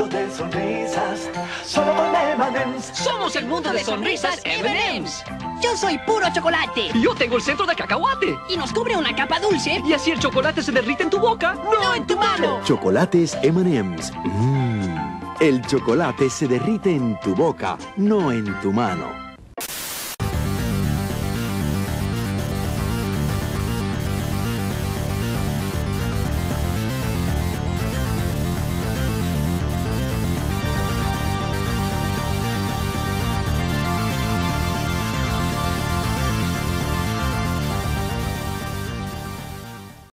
mundo de sonrisas, solo con M&M's. Somos el mundo de sonrisas M&M's. Yo soy puro chocolate. Yo tengo el centro de cacahuate. Y nos cubre una capa dulce. Y así el chocolate se derrite en tu boca, no en tu mano. Chocolates M&M's. El chocolate se derrite en tu boca, no en tu mano.